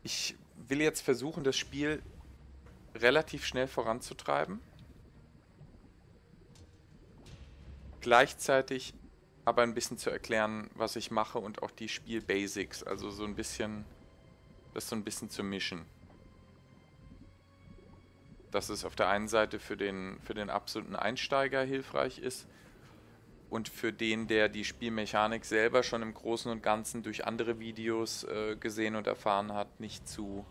Ich will jetzt versuchen, das Spiel relativ schnell voranzutreiben. Gleichzeitig aber ein bisschen zu erklären, was ich mache und auch die Spiel-Basics. Also so ein bisschen, das so ein bisschen zu mischen. Dass es auf der einen Seite für den absoluten Einsteiger hilfreich ist und für den, der die Spielmechanik selber schon im Großen und Ganzen durch andere Videos gesehen und erfahren hat, nicht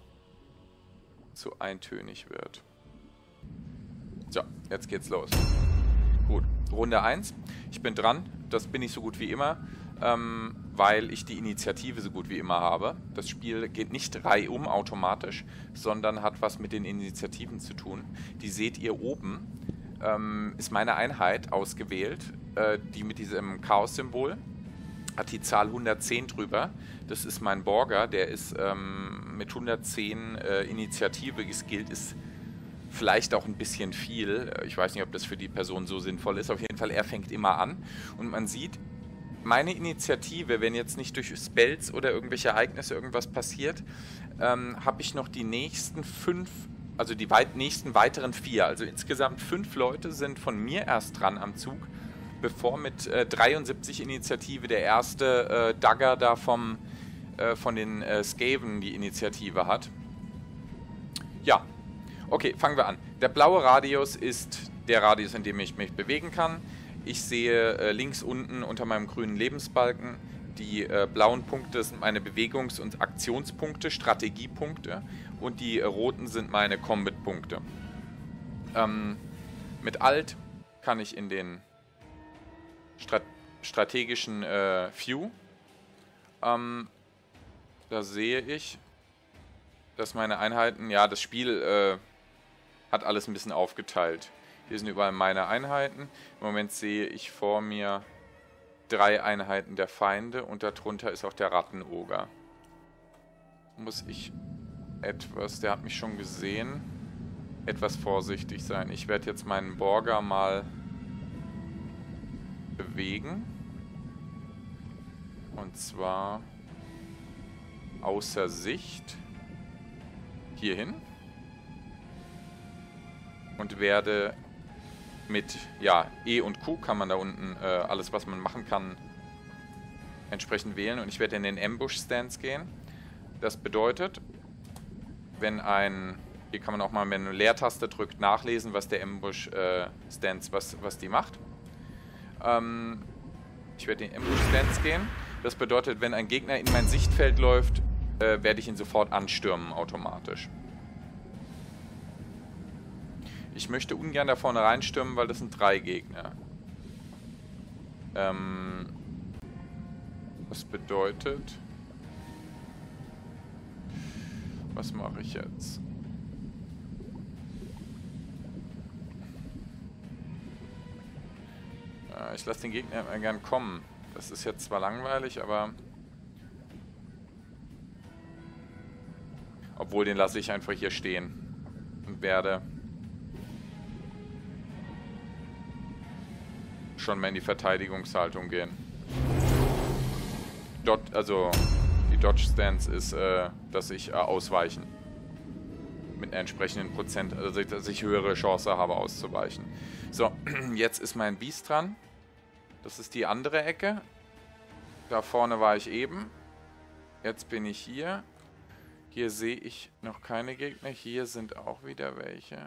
zu eintönig wird. So, jetzt geht's los. Gut, Runde 1. Ich bin dran. Das bin ich so gut wie immer, weil ich die Initiative so gut wie immer habe. Das Spiel geht nicht reihum automatisch, sondern hat was mit den Initiativen zu tun. Die seht ihr oben. Ist meine Einheit ausgewählt, die mit diesem Chaos-Symbol. Hat die Zahl 110 drüber. Das ist mein Borger, der ist mit 110 Initiative geskillt, ist vielleicht auch ein bisschen viel. Ich weiß nicht, ob das für die Person so sinnvoll ist. Auf jeden Fall, er fängt immer an. Und man sieht, meine Initiative, wenn jetzt nicht durch Spells oder irgendwelche Ereignisse irgendwas passiert, habe ich noch die nächsten 5, also die nächsten weiteren 4. Also insgesamt 5 Leute sind von mir erst dran am Zug, bevor mit 73 Initiative der erste Dagger da von den Skaven die Initiative hat. Ja, okay, fangen wir an. Der blaue Radius ist der Radius, in dem ich mich bewegen kann. Ich sehe links unten unter meinem grünen Lebensbalken die blauen Punkte sind meine Bewegungs- und Aktionspunkte, Strategiepunkte, und die roten sind meine Combat-Punkte. Mit Alt kann ich in den strategischen View. Da sehe ich, dass meine Einheiten, ja, das Spiel hat alles ein bisschen aufgeteilt. Hier sind überall meine Einheiten. Im Moment sehe ich vor mir 3 Einheiten der Feinde und darunter ist auch der Rattenoger. Muss ich der hat mich schon gesehen, etwas vorsichtig sein. Ich werde jetzt meinen Borger mal bewegen. Und zwar außer Sicht hierhin. Und werde mit, ja, E und Q kann man da unten alles, was man machen kann, entsprechend wählen. Und ich werde in den Ambush-Stance gehen. Das bedeutet, wenn hier kann man auch mal, wenn man eine Leertaste drückt, nachlesen, was der Ambush-Stance, was die macht. Ich werde in den Ambush-Stance gehen. Das bedeutet, wenn ein Gegner in mein Sichtfeld läuft, werde ich ihn sofort anstürmen automatisch. Ich möchte ungern da vorne reinstürmen, weil das sind 3 Gegner. Was bedeutet... Was mache ich jetzt? Ich lasse den Gegner immer gern kommen. Das ist jetzt zwar langweilig, aber... Obwohl, den lasse ich einfach hier stehen. Und werde... schon mal in die Verteidigungshaltung gehen. Die Dodge Stance ist, dass ich ausweichen. Mit einer entsprechenden Prozent, also dass ich höhere Chance habe auszuweichen. So, jetzt ist mein Biest dran. Das ist die andere Ecke. Da vorne war ich eben. Jetzt bin ich hier. Hier sehe ich noch keine Gegner. Hier sind auch wieder welche.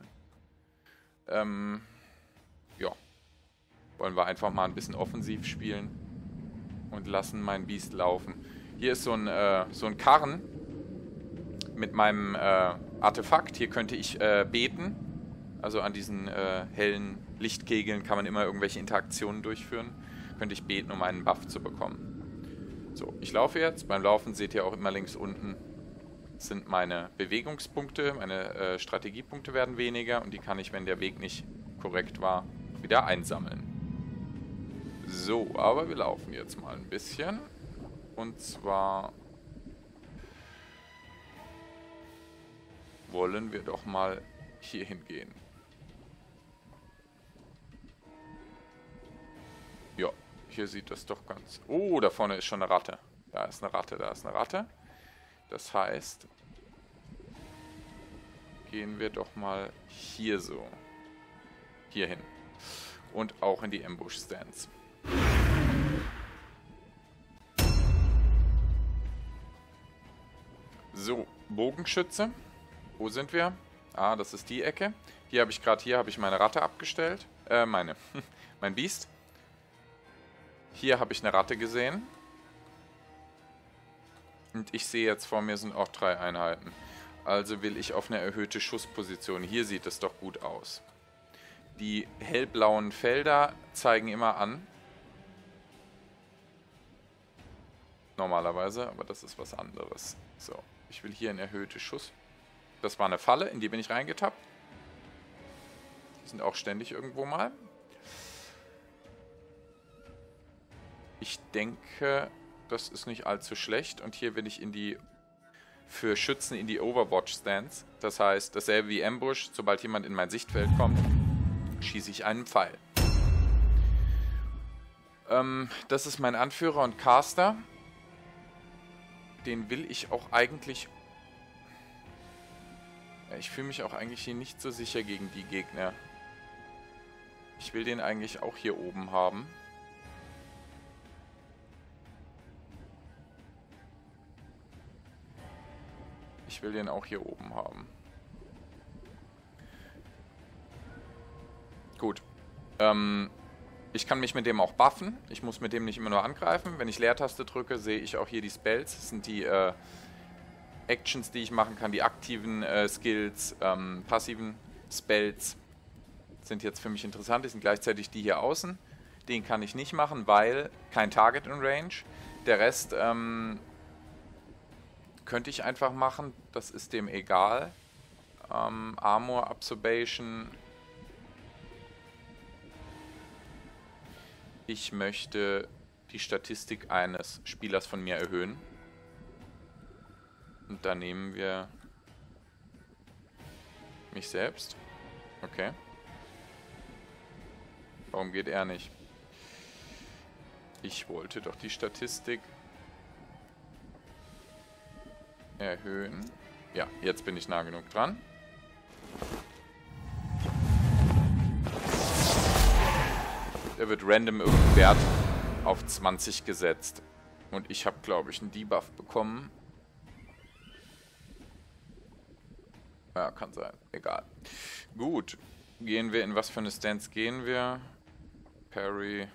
Ja. Wollen wir einfach mal ein bisschen offensiv spielen und lassen mein Biest laufen. Hier ist so ein Karren mit meinem Artefakt. Hier könnte ich beten. Also an diesen hellen Lichtkegeln kann man immer irgendwelche Interaktionen durchführen. Könnte ich beten, um einen Buff zu bekommen. So, ich laufe jetzt. Beim Laufen seht ihr auch immer links unten sind meine Bewegungspunkte. Meine Strategiepunkte werden weniger und die kann ich, wenn der Weg nicht korrekt war, wieder einsammeln. So, aber wir laufen jetzt mal ein bisschen. Und zwar wollen wir doch mal hier hingehen. Ja, hier sieht das doch ganz... Oh, da vorne ist schon eine Ratte. Da ist eine Ratte, da ist eine Ratte. Das heißt, gehen wir doch mal hier so. Hier hin. Und auch in die Ambush-Stands. So, Bogenschütze. Wo sind wir? Ah, das ist die Ecke. Hier habe ich meine Ratte abgestellt. Mein Biest. Hier habe ich eine Ratte gesehen. Und ich sehe jetzt vor mir sind auch 3 Einheiten. Also will ich auf eine erhöhte Schussposition. Hier sieht es doch gut aus. Die hellblauen Felder zeigen immer an. Normalerweise, aber das ist was anderes. So, ich will hier eine erhöhte Schuss. Das war eine Falle, in die bin ich reingetappt. Die sind auch ständig irgendwo mal. Ich denke, das ist nicht allzu schlecht. Und hier will ich für Schützen in die Overwatch-Stands. Das heißt, dasselbe wie Ambush. Sobald jemand in mein Sichtfeld kommt, schieße ich einen Pfeil. Das ist mein Anführer und Caster. Den will ich auch eigentlich... Ich fühle mich auch eigentlich hier nicht so sicher gegen die Gegner. Ich will den eigentlich auch hier oben haben. Ich will den auch hier oben haben. Gut. Ich kann mich mit dem auch buffen. Ich muss mit dem nicht immer nur angreifen. Wenn ich Leertaste drücke, sehe ich auch hier die Spells. Das sind die Actions, die ich machen kann. Die aktiven Skills, passiven Spells sind jetzt für mich interessant. Die sind gleichzeitig die hier außen. Den kann ich nicht machen, weil kein Target in Range. Der Rest könnte ich einfach machen. Das ist dem egal. Armor, Absorption. Ich möchte die Statistik eines Spielers von mir erhöhen. Und da nehmen wir mich selbst. Okay. Warum geht er nicht? Ich wollte doch die Statistik erhöhen. Ja, jetzt bin ich nah genug dran. Da wird random irgendein Wert auf 20 gesetzt. Und ich habe, glaube ich, einen Debuff bekommen. Ja, kann sein. Egal. Gut. Gehen wir in was für eine Stance gehen wir? Parry.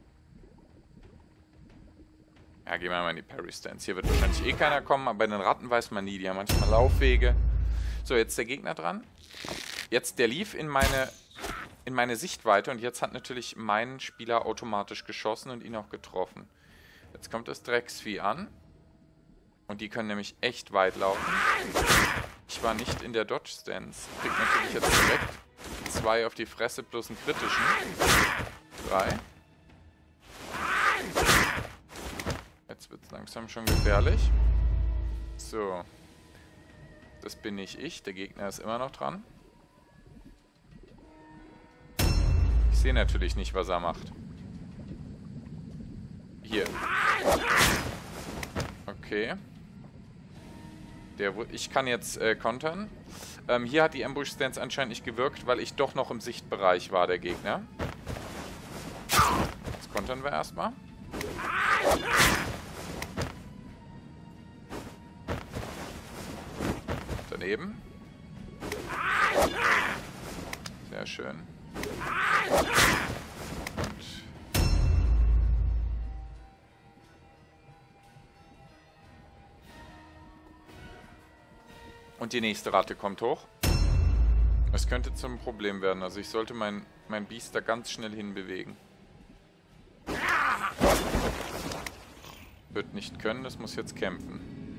Ja, gehen wir mal in die Parry-Stance. Hier wird wahrscheinlich eh keiner kommen, aber bei den Ratten weiß man nie. Die haben manchmal Laufwege. So, jetzt der Gegner dran. Jetzt, der lief in meine Sichtweite und jetzt hat natürlich mein Spieler automatisch geschossen und ihn auch getroffen. Jetzt kommt das Drecksvieh an. Und die können nämlich echt weit laufen. Ich war nicht in der Dodge-Stance. Kriegt natürlich jetzt direkt 2 auf die Fresse plus einen kritischen. 3. Jetzt wird es langsam schon gefährlich. So. Das bin nicht ich. Der Gegner ist immer noch dran. Ich sehe natürlich nicht, was er macht. Hier. Okay. Ich kann jetzt kontern. Hier hat die Ambush-Stance anscheinend nicht gewirkt, weil ich doch noch im Sichtbereich war, der Gegner. Jetzt kontern wir erstmal. Daneben. Sehr schön. Und die nächste Ratte kommt hoch. Es könnte zum Problem werden. Also ich sollte mein Biest da ganz schnell hinbewegen. Wird nicht können, das muss jetzt kämpfen.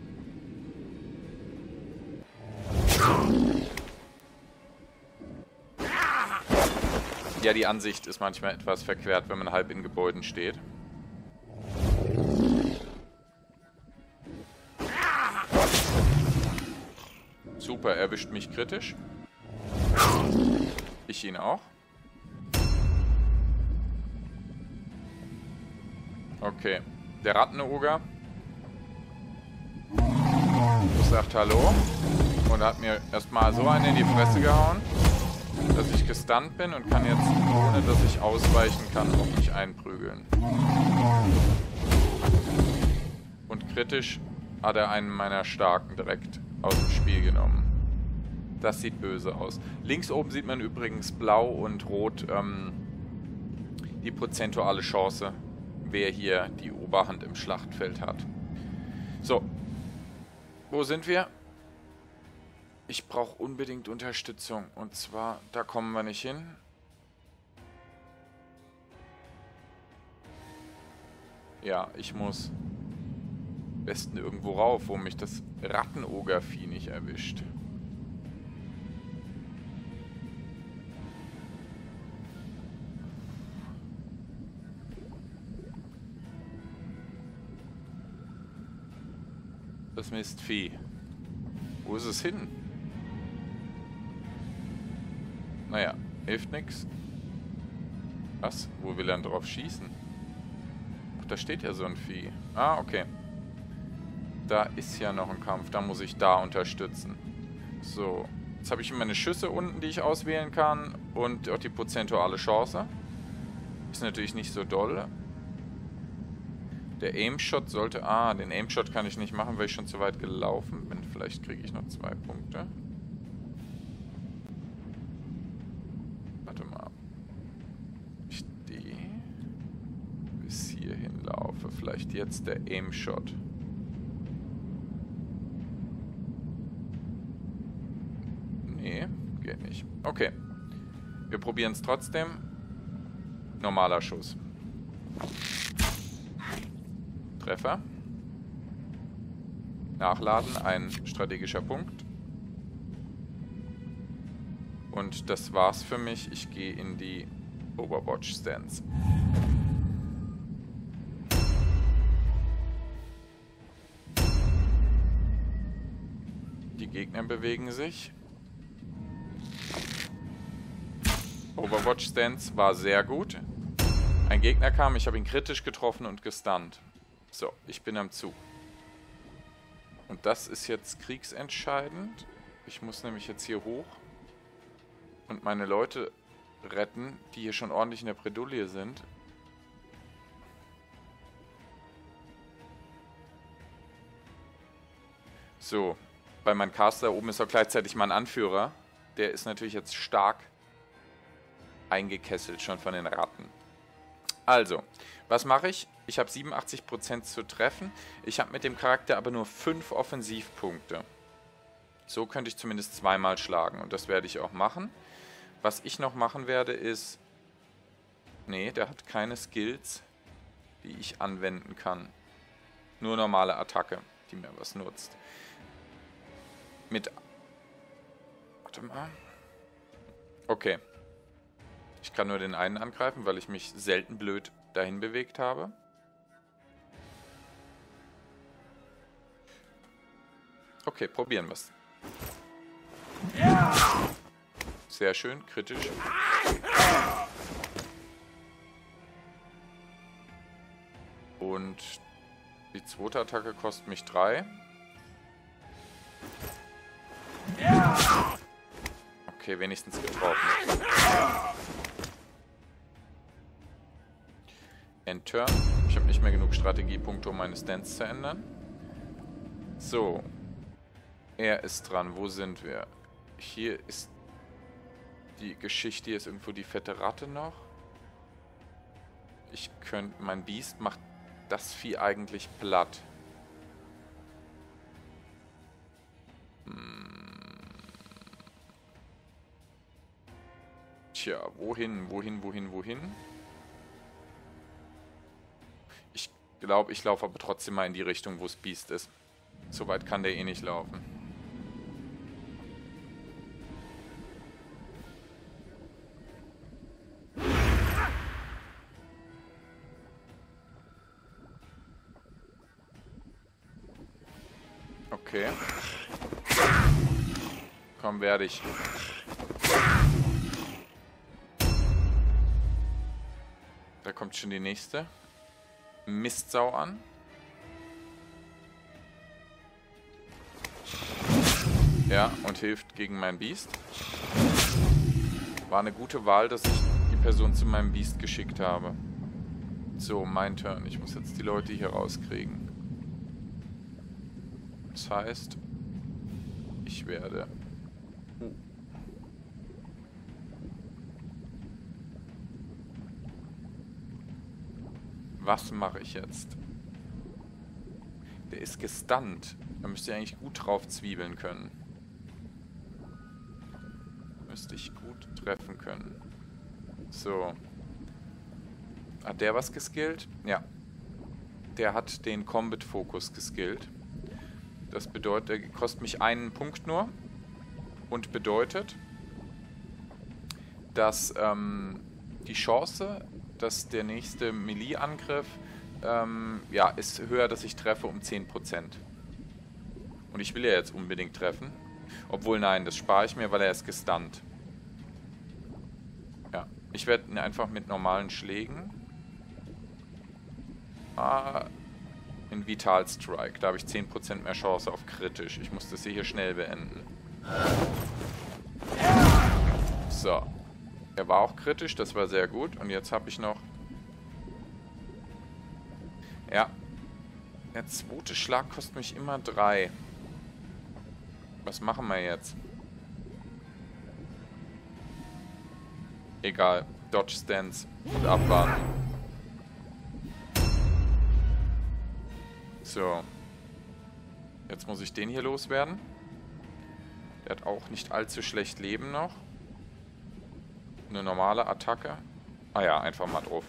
Ja, die Ansicht ist manchmal etwas verquert, wenn man halb in Gebäuden steht. Super, erwischt mich kritisch. Ich ihn auch. Okay. Der Rattenoger sagt Hallo. Und hat mir erstmal so einen in die Fresse gehauen, dass ich gestunt bin und kann jetzt, ohne dass ich ausweichen kann, auf mich einprügeln. Und kritisch hat er einen meiner Starken direkt aus dem Spiel genommen. Das sieht böse aus. Links oben sieht man übrigens blau und rot die prozentuale Chance, wer hier die Oberhand im Schlachtfeld hat. So, wo sind wir? Ich brauche unbedingt Unterstützung. Und zwar, da kommen wir nicht hin. Ja, ich muss am besten irgendwo rauf, wo mich das Rattenogervieh nicht erwischt. Das Mistvieh. Wo ist es hin? Naja, hilft nix. Was? Wo will er denn drauf schießen? Ach, da steht ja so ein Vieh. Ah, okay. Da ist ja noch ein Kampf. Da muss ich da unterstützen. So. Jetzt habe ich meine Schüsse unten, die ich auswählen kann. Und auch die prozentuale Chance. Ist natürlich nicht so doll. Der Aimshot sollte... Ah, den Aimshot kann ich nicht machen, weil ich schon zu weit gelaufen bin. Vielleicht kriege ich noch 2 Punkte. Warte mal. Ich die bis hierhin laufe. Vielleicht jetzt der Aimshot. Nee, geht nicht. Okay. Wir probieren es trotzdem. Normaler Schuss. Treffer. Nachladen, ein strategischer Punkt. Und das war's für mich. Ich gehe in die Overwatch-Stance. Die Gegner bewegen sich. Overwatch-Stance war sehr gut. Ein Gegner kam, ich habe ihn kritisch getroffen und gestunt. So, ich bin am Zug. Und das ist jetzt kriegsentscheidend. Ich muss nämlich jetzt hier hoch und meine Leute retten, die hier schon ordentlich in der Bredouille sind. So, bei meinem Caster oben ist auch gleichzeitig mein Anführer. Der ist natürlich jetzt stark eingekesselt schon von den Ratten. Also, was mache ich? Ich habe 87% zu treffen. Ich habe mit dem Charakter aber nur 5 Offensivpunkte. So könnte ich zumindest zweimal schlagen. Und das werde ich auch machen. Was ich noch machen werde ist... Nee, der hat keine Skills, die ich anwenden kann. Nur normale Attacke, die mir was nutzt. Mit... Warte mal. Okay. Ich kann nur den einen angreifen, weil ich mich selten blöd dahin bewegt habe. Okay, probieren wir es. Sehr schön, kritisch. Und die zweite Attacke kostet mich 3. Okay, wenigstens getroffen. Endturn. Ich habe nicht mehr genug Strategiepunkte, um meine Stance zu ändern. So. Er ist dran. Wo sind wir? Hier ist die Geschichte. Hier ist irgendwo die fette Ratte noch. Ich könnte... Mein Biest macht das Vieh eigentlich platt. Tja, wohin? Ich glaube, ich laufe aber trotzdem mal in die Richtung, wo das Biest ist. So weit kann der eh nicht laufen. Okay. Komm, werde ich. Da kommt schon die nächste Mistsau an. Ja, und hilft gegen mein Biest. War eine gute Wahl, dass ich die Person zu meinem Biest geschickt habe. So, mein Turn. Ich muss jetzt die Leute hier rauskriegen. Das heißt, ich werde... Was mache ich jetzt? Der ist gestunt. Da müsste ich eigentlich gut drauf zwiebeln können. Müsste ich gut treffen können. So. Hat der was geskillt? Ja. Der hat den Combat-Fokus geskillt. Das bedeutet, der kostet mich einen Punkt nur. Und bedeutet, dass die Chance, dass der nächste Melee-Angriff ja, ist höher, dass ich treffe um 10%. Und ich will ja jetzt unbedingt treffen. Obwohl, nein, das spare ich mir, weil er ist gestunt. Ja, ich werde ihn einfach mit normalen Schlägen... in Vital Strike. Da habe ich 10% mehr Chance auf kritisch. Ich muss das hier schnell beenden. So. Er war auch kritisch, das war sehr gut. Und jetzt habe ich noch... Ja. Der zweite Schlag kostet mich immer 3. Was machen wir jetzt? Egal. Dodge Stance und abwarten. So. Jetzt muss ich den hier loswerden. Der hat auch nicht allzu schlecht Leben noch. Eine normale Attacke. Ah ja, einfach mal drauf.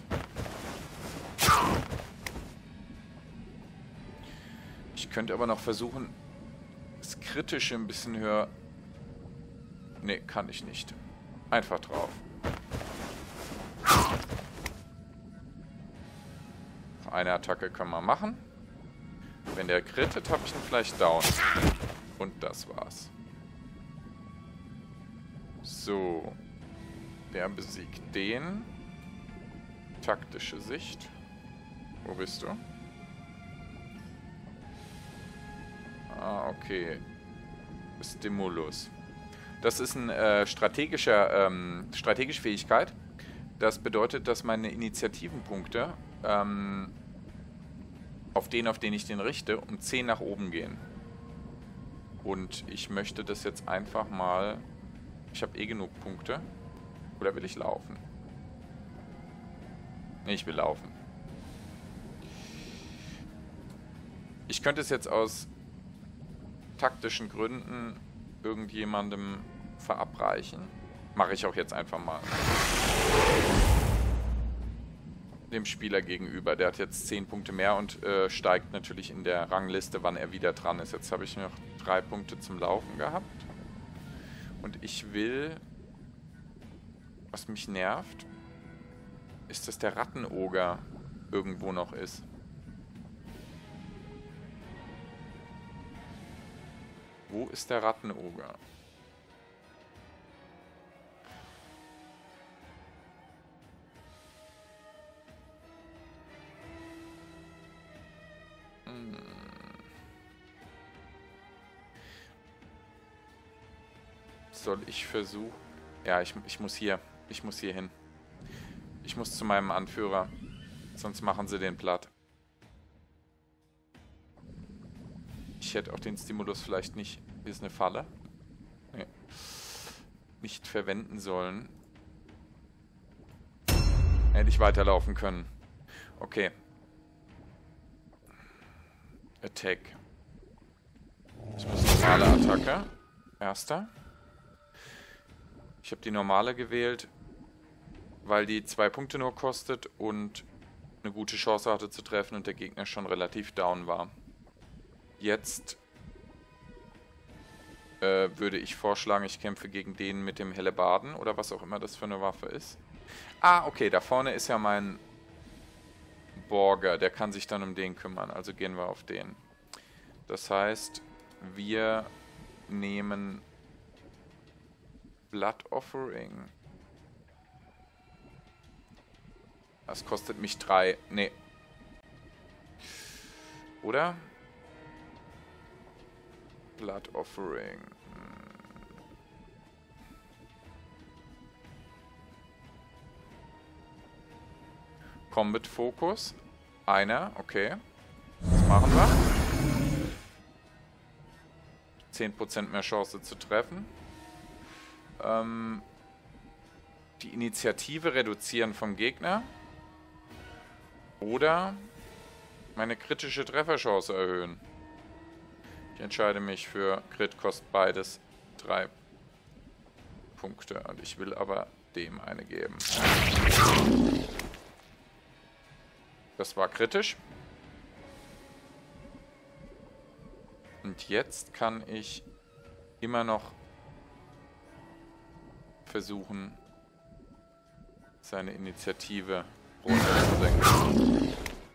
Ich könnte aber noch versuchen, das Kritische ein bisschen höher... Ne, kann ich nicht. Einfach drauf. Eine Attacke können wir machen. Wenn der crittet, habe ich ihn vielleicht down. Und das war's. So. Der besiegt den. Taktische Sicht. Wo bist du? Ah, okay. Stimulus. Das ist eine strategische Fähigkeit. Das bedeutet, dass meine Initiativenpunkte auf den ich den richte, um 10 nach oben gehen. Und ich möchte das jetzt einfach mal... Ich habe eh genug Punkte. Oder will ich laufen? Nee, ich will laufen. Ich könnte es jetzt aus taktischen Gründen irgendjemandem verabreichen. Mache ich auch jetzt einfach mal. Dem Spieler gegenüber. Der hat jetzt 10 Punkte mehr und steigt natürlich in der Rangliste, wann er wieder dran ist. Jetzt habe ich noch 3 Punkte zum Laufen gehabt. Und ich will... Was mich nervt, ist, dass der Rattenoger irgendwo noch ist. Wo ist der Rattenoger? Soll ich versuchen? Ja, ich muss hier. Ich muss hier hin. Ich muss zu meinem Anführer. Sonst machen sie den platt. Ich hätte auch den Stimulus vielleicht nicht... Hier ist eine Falle. Nee. Nicht verwenden sollen. Hätte ich weiterlaufen können. Okay. Attack. Ich muss normale Attacke. Erster. Ich habe die normale gewählt, weil die 2 Punkte nur kostet und eine gute Chance hatte zu treffen und der Gegner schon relativ down war. Jetzt würde ich vorschlagen, ich kämpfe gegen den mit dem Hellebarden oder was auch immer das für eine Waffe ist. Ah, okay, da vorne ist ja mein Borger, der kann sich dann um den kümmern, also gehen wir auf den. Das heißt, wir nehmen Blood Offering. Das kostet mich 3. Nee. Oder? Blood Offering. Combat Fokus. Einer, okay. Was machen wir? 10% mehr Chance zu treffen. Die Initiative reduzieren vom Gegner. Oder meine kritische Trefferchance erhöhen. Ich entscheide mich für Crit, kostet beides 3 Punkte. Und ich will aber dem eine geben. Das war kritisch. Und jetzt kann ich immer noch versuchen, seine Initiative runterzusenken.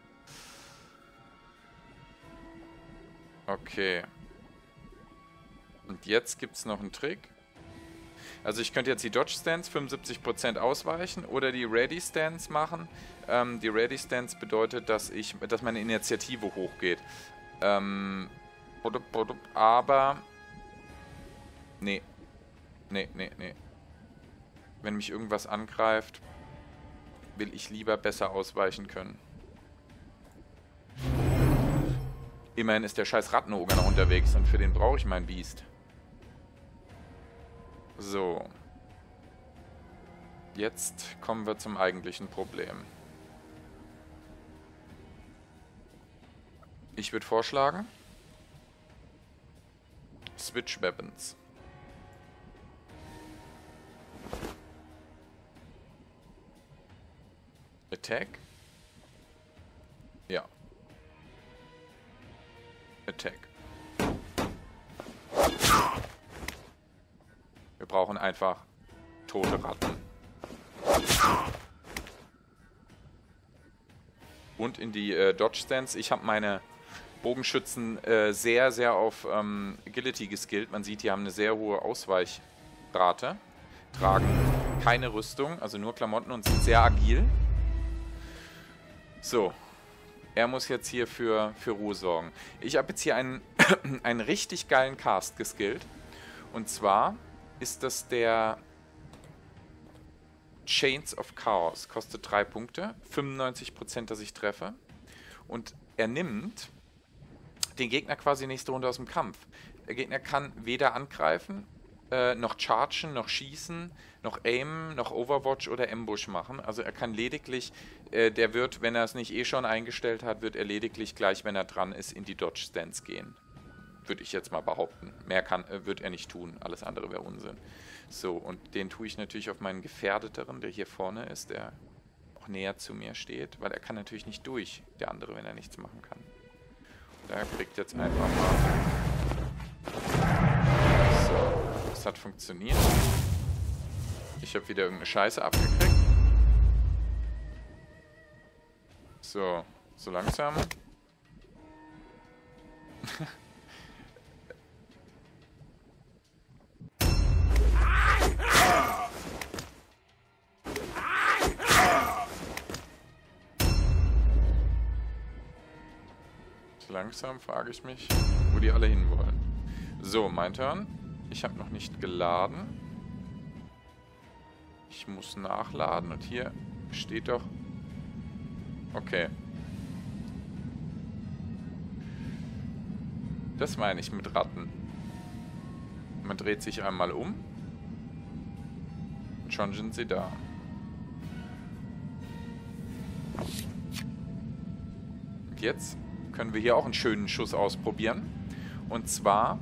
Okay. Und jetzt gibt es noch einen Trick. Also ich könnte jetzt die Dodge Stance 75% ausweichen oder die Ready Stance machen. Die Ready Stance bedeutet, dass meine Initiative hochgeht. Aber... Nee. Nee. Wenn mich irgendwas angreift, will ich lieber besser ausweichen können. Immerhin ist der scheiß Rattenoger noch unterwegs und für den brauche ich mein Biest. So. Jetzt kommen wir zum eigentlichen Problem. Ich würde vorschlagen, Switch Weapons. Attack. Ja. Attack. Wir brauchen einfach tote Ratten. Und in die Dodge Stance. Ich habe meine Bogenschützen sehr, sehr auf Agility geskillt. Man sieht, die haben eine sehr hohe Ausweichrate. Tragen keine Rüstung, also nur Klamotten und sind sehr agil. So. Er muss jetzt hier für Ruhe sorgen. Ich habe jetzt hier einen richtig geilen Cast geskillt. Und zwar ist das der Chains of Chaos. Kostet 3 Punkte. 95%, dass ich treffe. Und er nimmt den Gegner quasi nächste Runde aus dem Kampf. Der Gegner kann weder angreifen, noch chargen, noch schießen, noch aimen, noch Overwatch oder Ambush machen. Also er kann lediglich, der wird, wenn er es nicht eh schon eingestellt hat, wird er lediglich gleich, wenn er dran ist, in die Dodge Stance gehen. Würde ich jetzt mal behaupten. Mehr wird er nicht tun. Alles andere wäre Unsinn. So, und den tue ich natürlich auf meinen Gefährdeteren, der hier vorne ist, der auch näher zu mir steht, weil er kann natürlich nicht durch, der andere, wenn er nichts machen kann. Da kriegt jetzt einfach mal... So, das hat funktioniert. Ich habe wieder irgendeine Scheiße abgekriegt. So, so langsam. Langsam frage ich mich, wo die alle hinwollen. So, mein Turn. Ich habe noch nicht geladen. Ich muss nachladen und hier steht doch... Okay. Das meine ich mit Ratten. Man dreht sich einmal um und schon sind sie da. Und jetzt können wir hier auch einen schönen Schuss ausprobieren. Und zwar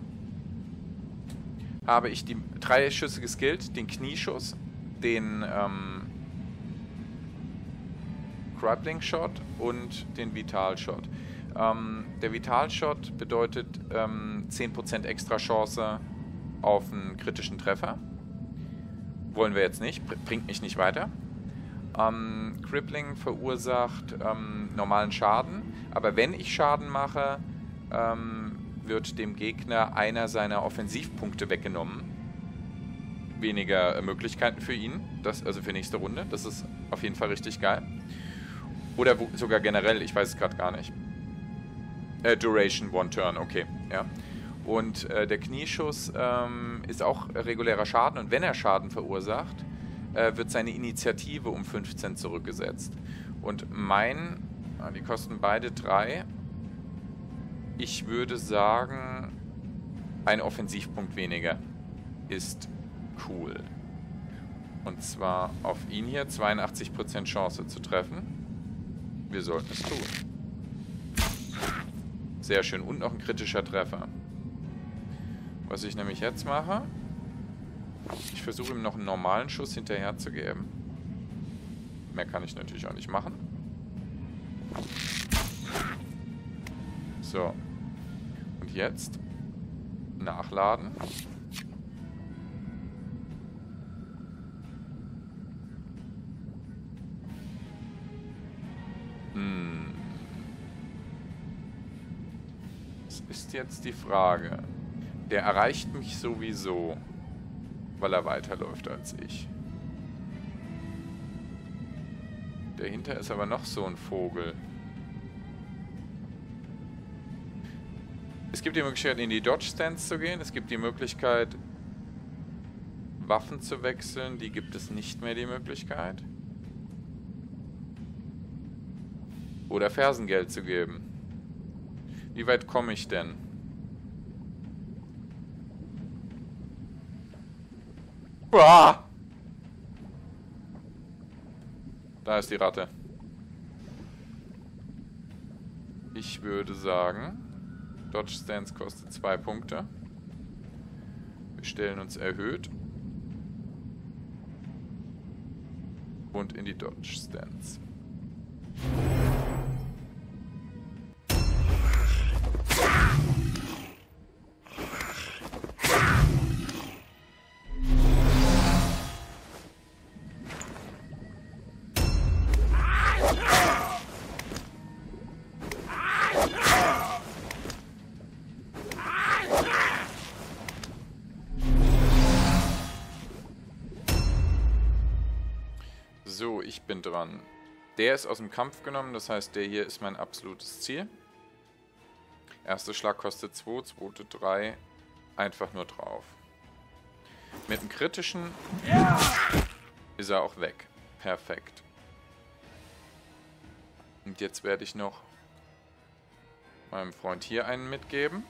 habe ich die 3 Schüsse geskillt. Den Knieschuss, den Crippling Shot und den Vital Shot. Der Vital Shot bedeutet 10% extra Chance auf einen kritischen Treffer. Wollen wir jetzt nicht, bringt mich nicht weiter. Crippling verursacht normalen Schaden, aber wenn ich Schaden mache, wird dem Gegner einer seiner Offensivpunkte weggenommen. Weniger Möglichkeiten für ihn, also für nächste Runde. Das ist auf jeden Fall richtig geil. Oder sogar generell, ich weiß es gerade gar nicht. Duration, one turn, okay. Ja. Und der Knieschuss ist auch regulärer Schaden und wenn er Schaden verursacht, wird seine Initiative um 15 zurückgesetzt. Und die kosten beide 3. Ich würde sagen, ein Offensivpunkt weniger ist cool. Und zwar auf ihn hier 82% Chance zu treffen. Wir sollten es tun. Sehr schön. Und noch ein kritischer Treffer. Was ich nämlich jetzt mache, ich versuche ihm noch einen normalen Schuss hinterher zu geben. Mehr kann ich natürlich auch nicht machen. So. Und jetzt nachladen. Das ist jetzt die Frage. Der erreicht mich sowieso, weil er weiterläuft als ich. Dahinter ist aber noch so ein Vogel. Es gibt die Möglichkeit, in die Dodge Stance zu gehen. Es gibt die Möglichkeit, Waffen zu wechseln. Die gibt es nicht mehr, die Möglichkeit. Oder Fersengeld zu geben. Wie weit komme ich denn? Uah! Da ist die Ratte. Ich würde sagen, Dodge Stance kostet 2 Punkte. Wir stellen uns erhöht. Und in die Dodge Stance. So, ich bin dran. Der ist aus dem Kampf genommen, das heißt, der hier ist mein absolutes Ziel. Erster Schlag kostet 2, zweite 3. Einfach nur drauf. Mit dem kritischen ist er auch weg. Perfekt. Und jetzt werde ich noch meinem Freund hier einen mitgeben.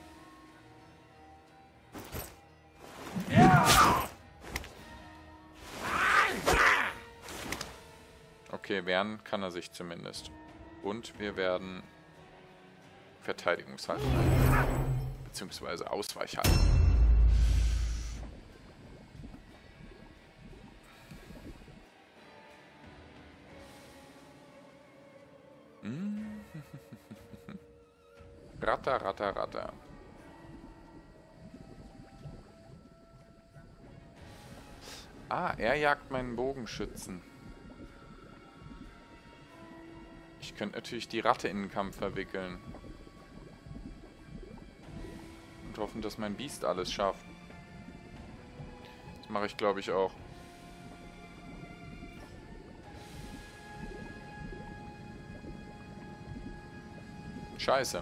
Okay, wehren kann er sich zumindest. Und wir werden Verteidigungshaltung beziehungsweise Ausweichhaltung. Ratter, Ratter, Ratter. Ah, er jagt meinen Bogenschützen. Ich könnte natürlich die Ratte in den Kampf verwickeln. Und hoffen, dass mein Biest alles schafft. Das mache ich, glaube ich, auch. Scheiße.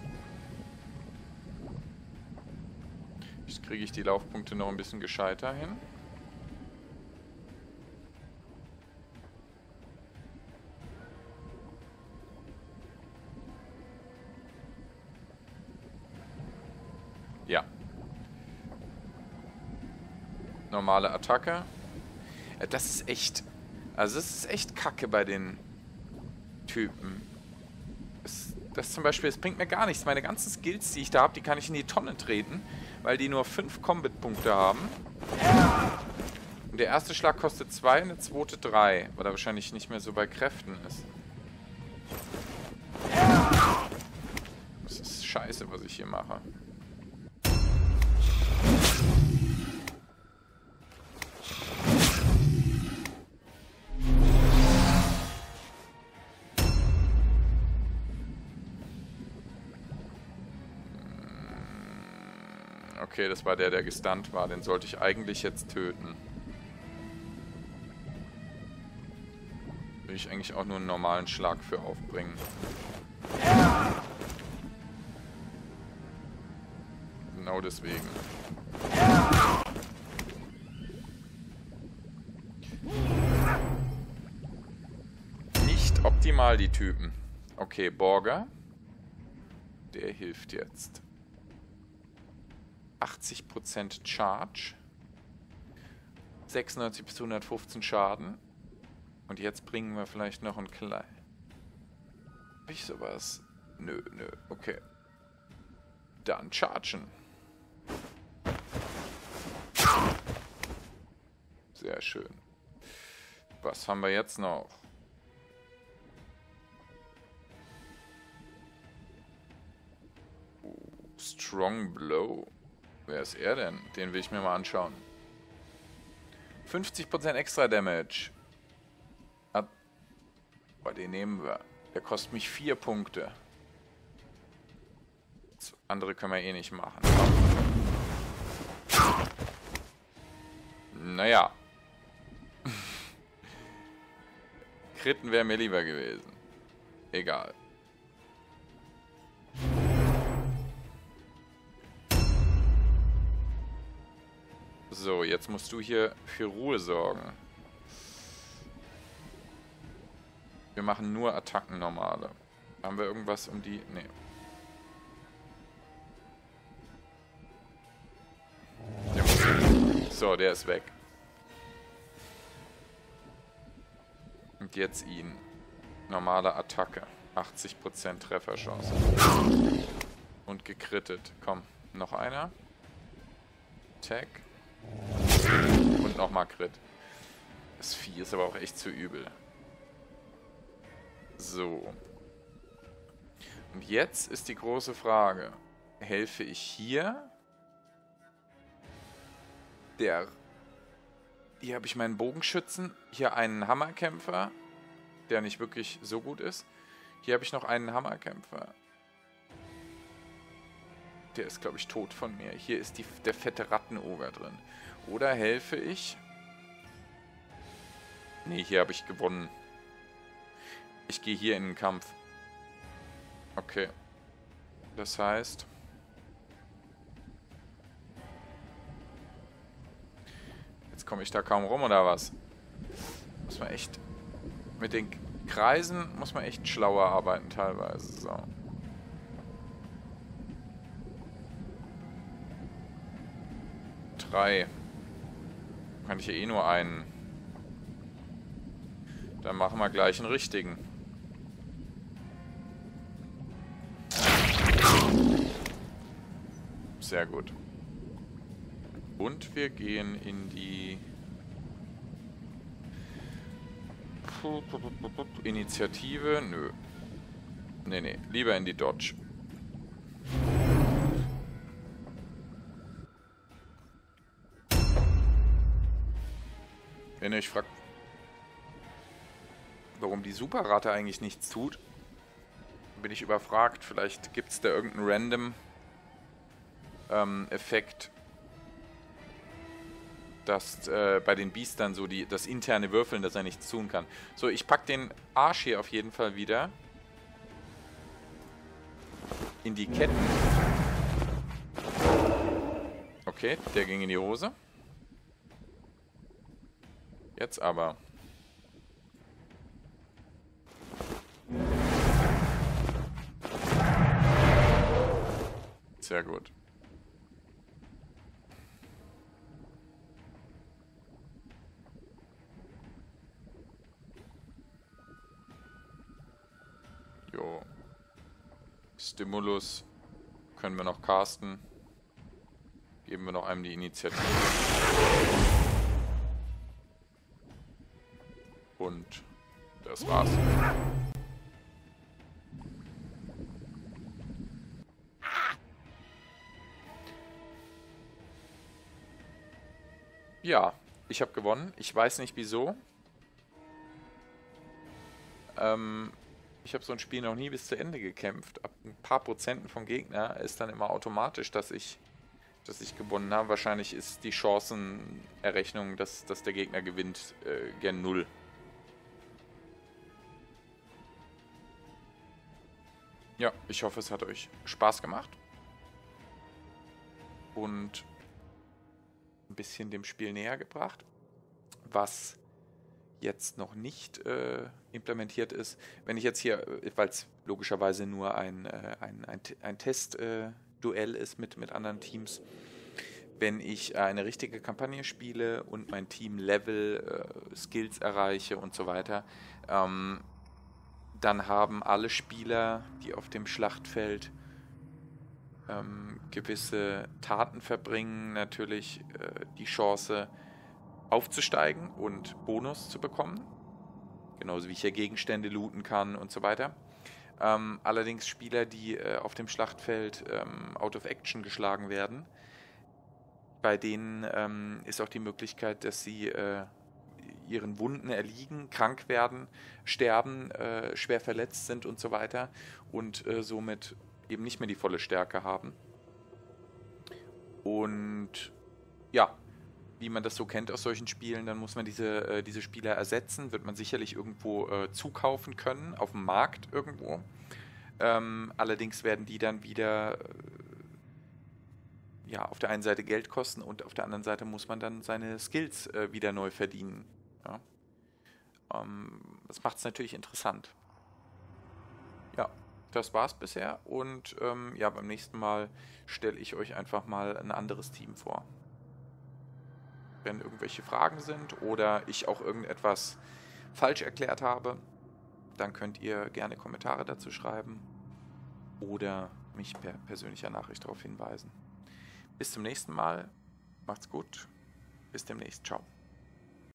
Jetzt kriege ich die Laufpunkte noch ein bisschen gescheiter hin. Ja. Normale Attacke. Das ist echt... Also es ist echt kacke bei den Typen. Das zum Beispiel, es bringt mir gar nichts. Meine ganzen Skills, die ich da habe, die kann ich in die Tonne treten, weil die nur 5 Combat-Punkte haben. Und der erste Schlag kostet 2 und der zweite 3, weil er wahrscheinlich nicht mehr so bei Kräften ist. Das ist scheiße, was ich hier mache. Okay, das war der gestunt war. Den sollte ich eigentlich jetzt töten. Will ich eigentlich auch nur einen normalen Schlag für aufbringen. Genau deswegen. Nicht optimal normal, die Typen. Okay, Borger. Der hilft jetzt. 80% Charge. 96 bis 115 Schaden. Und jetzt bringen wir vielleicht noch ein klein. Hab ich sowas? Nö, okay. Dann chargen. Sehr schön. Was haben wir jetzt noch? Strong Blow. Wer ist er denn? Den will ich mir mal anschauen. 50% extra Damage. Aber den nehmen wir. Der kostet mich 4 Punkte. Das andere können wir eh nicht machen. Naja. Kritten wäre mir lieber gewesen. Egal. So, jetzt musst du hier für Ruhe sorgen. Wir machen nur Attacken normale. Haben wir irgendwas um die... Nee. So, der ist weg. Und jetzt ihn. Normale Attacke. 80% Trefferchance. Und gekrittet. Komm, noch einer. Tag. Und nochmal Crit. Das Vieh ist aber auch echt zu übel. So. Und jetzt ist die große Frage. Helfe ich hier? Hier habe ich meinen Bogenschützen. Hier einen Hammerkämpfer, der nicht wirklich so gut ist. Hier habe ich noch einen Hammerkämpfer. Der ist, glaube ich, tot von mir. Hier ist der fette Rattenoger drin. Oder helfe ich? Nee, hier habe ich gewonnen. Ich gehe hier in den Kampf. Okay. Das heißt... Jetzt komme ich da kaum rum, oder was? Muss man echt... Mit den Kreisen muss man echt schlauer arbeiten teilweise. So. Drei. Kann ich hier eh nur einen. Dann machen wir gleich einen richtigen. Sehr gut. Und wir gehen in die Initiative. Nö. Nee. Lieber in die Dodge. Wenn ihr euch fragt, warum die Superrate eigentlich nichts tut, bin ich überfragt. Vielleicht gibt es da irgendeinen random Effekt, dass bei den Biestern so das interne Würfeln, dass er nichts tun kann. So, ich pack den Arsch hier auf jeden Fall wieder in die Ketten. Okay, der ging in die Hose. Jetzt aber. Sehr gut. Jo. Stimulus können wir noch casten. Geben wir noch einem die Initiative. Und das war's. Ja, ich habe gewonnen. Ich weiß nicht wieso. Ich habe so ein Spiel noch nie bis zu Ende gekämpft. Ab ein paar Prozenten vom Gegner ist dann immer automatisch, dass ich gewonnen habe. Wahrscheinlich ist die Chancenerrechnung, dass der Gegner gewinnt, gern 0. Ja, ich hoffe, es hat euch Spaß gemacht. Und ein bisschen dem Spiel näher gebracht. Was jetzt noch nicht implementiert ist. Wenn ich jetzt hier, weil es logischerweise nur ein Test-Duell ist mit anderen Teams, wenn ich eine richtige Kampagne spiele und mein Team Level, Skills erreiche und so weiter, dann haben alle Spieler, die auf dem Schlachtfeld gewisse Taten verbringen, natürlich die Chance aufzusteigen und Bonus zu bekommen. Genauso wie ich hier Gegenstände looten kann und so weiter. Allerdings Spieler, die auf dem Schlachtfeld out of action geschlagen werden, bei denen ist auch die Möglichkeit, dass sie ihren Wunden erliegen, krank werden, sterben, schwer verletzt sind und so weiter und somit eben nicht mehr die volle Stärke haben. Und ja, wie man das so kennt aus solchen Spielen, dann muss man diese Spieler ersetzen, wird man sicherlich irgendwo zukaufen können, auf dem Markt irgendwo. Allerdings werden die dann wieder ja, auf der einen Seite Geld kosten und auf der anderen Seite muss man dann seine Skills wieder neu verdienen. Ja. Das macht es natürlich interessant. Ja, das war's bisher und ja, beim nächsten Mal stelle ich euch einfach mal ein anderes Team vor. Wenn irgendwelche Fragen sind oder ich auch irgendetwas falsch erklärt habe, dann könnt ihr gerne Kommentare dazu schreiben oder mich per persönlicher Nachricht darauf hinweisen. Bis zum nächsten Mal. Macht's gut. Bis demnächst. Ciao.